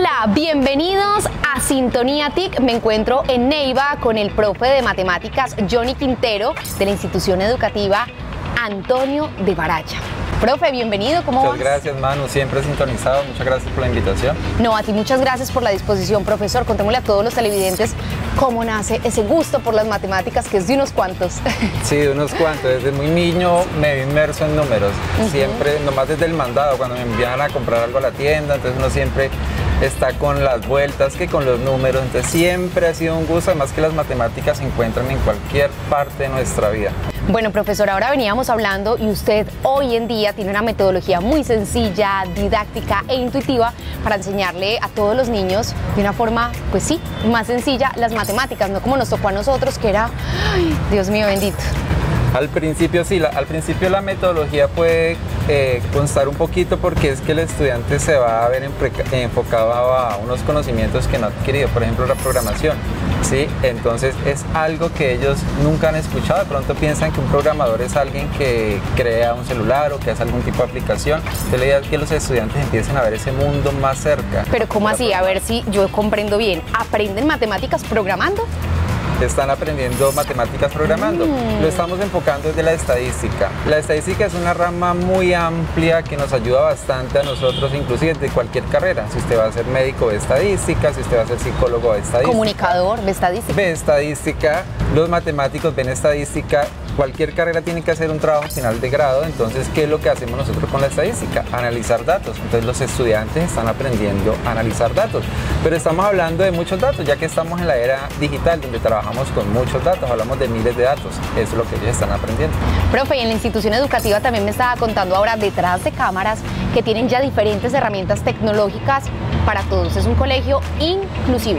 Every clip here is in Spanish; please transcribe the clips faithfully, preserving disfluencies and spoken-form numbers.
Hola, bienvenidos a Sintonía T I C. Me encuentro en Neiva con el profe de matemáticas Johnny Quintero de la institución educativa Antonio de Baraya. Profe, bienvenido, ¿cómo vas? Muchas gracias, Manu, siempre sintonizado, muchas gracias por la invitación. No, a ti muchas gracias por la disposición, profesor. Contémosle a todos los televidentes cómo nace ese gusto por las matemáticas, que es de unos cuantos. Sí, de unos cuantos, desde muy niño me vi inmerso en números, uh-huh. Siempre, nomás desde el mandado, cuando me envían a comprar algo a la tienda, entonces uno siempre está con las vueltas, que con los números, entonces siempre ha sido un gusto, además que las matemáticas se encuentran en cualquier parte de nuestra vida. Bueno, profesor, ahora veníamos hablando y usted hoy en día tiene una metodología muy sencilla, didáctica e intuitiva para enseñarle a todos los niños de una forma, pues sí, más sencilla las matemáticas, no como nos tocó a nosotros, que era, ay, Dios mío bendito. Al principio sí, la, al principio la metodología puede eh, constar un poquito porque es que el estudiante se va a ver enfocado a unos conocimientos que no ha adquirido, por ejemplo la programación, ¿sí? Entonces es algo que ellos nunca han escuchado, de pronto piensan que un programador es alguien que crea un celular o que hace algún tipo de aplicación, entonces la idea es que los estudiantes empiecen a ver ese mundo más cerca. Pero ¿cómo así? A ver si yo comprendo bien, ¿aprenden matemáticas programando? Están aprendiendo matemáticas programando. Mm. Lo estamos enfocando desde la estadística. La estadística es una rama muy amplia que nos ayuda bastante a nosotros, inclusive de cualquier carrera. Si usted va a ser médico, ve estadística. Si usted va a ser psicólogo, ve estadística. Comunicador, ve estadística. Ve estadística. Los matemáticos ven estadística. Cualquier carrera tiene que hacer un trabajo final de grado, entonces, ¿qué es lo que hacemos nosotros con la estadística? Analizar datos. Entonces, los estudiantes están aprendiendo a analizar datos. Pero estamos hablando de muchos datos, ya que estamos en la era digital, donde trabajamos con muchos datos, hablamos de miles de datos. Eso es lo que ellos están aprendiendo. Profe, y en la institución educativa también me estaba contando ahora, detrás de cámaras, que tienen ya diferentes herramientas tecnológicas para todos. Es un colegio inclusivo.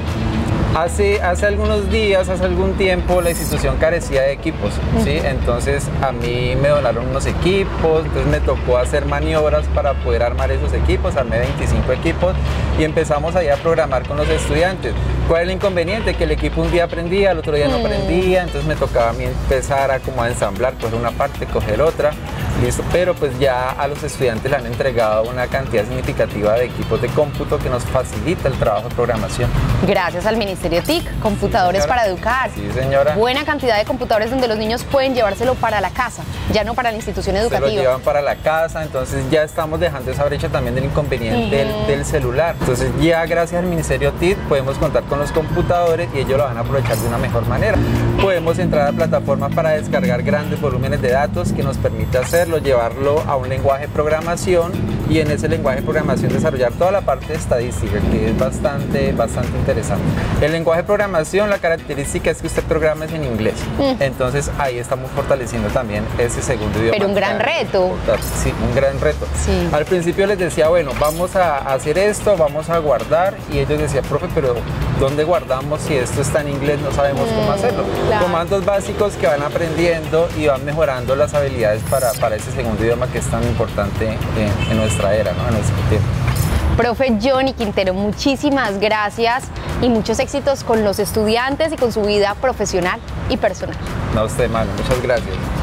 Hace, hace algunos días, hace algún tiempo, la institución carecía de equipos, ¿sí? Entonces a mí me donaron unos equipos, entonces me tocó hacer maniobras para poder armar esos equipos, armé veinticinco equipos y empezamos ahí a programar con los estudiantes. ¿Cuál es el inconveniente? Que el equipo un día aprendía, el otro día no aprendía, entonces me tocaba a mí empezar a, como a ensamblar, coger una parte, coger otra, listo, pero pues ya a los estudiantes le han entregado una cantidad significativa de equipos de cómputo que nos facilita el trabajo de programación. Gracias al Ministerio T I C, computadores sí, para educar. Sí, señora. Buena cantidad de computadores donde los niños pueden llevárselo para la casa, ya no para la institución educativa. Se lo llevan para la casa, entonces ya estamos dejando esa brecha también del inconveniente uh-huh. del, del celular. Entonces ya gracias al Ministerio T I C podemos contar con los computadores y ellos lo van a aprovechar de una mejor manera. Podemos entrar a plataformas para descargar grandes volúmenes de datos que nos permite hacerlo, llevarlo a un lenguaje de programación y en ese lenguaje de programación desarrollar toda la parte de estadística, que es bastante, bastante interesante. El lenguaje de programación, la característica es que usted programa es en inglés, mm. entonces ahí estamos fortaleciendo también ese segundo idioma. Pero un gran reto. Sí, un gran reto. Sí. Al principio les decía, bueno, vamos a hacer esto, vamos a guardar, y ellos decían, profe, pero ¿dónde guardamos si esto está en inglés? No sabemos mm, cómo hacerlo. Claro. Comandos básicos que van aprendiendo y van mejorando las habilidades para, para ese segundo idioma que es tan importante en, en nuestra era, ¿no? En nuestro tiempo. Profe Johnny Quintero, muchísimas gracias y muchos éxitos con los estudiantes y con su vida profesional y personal. No, usted, Manu, muchas gracias.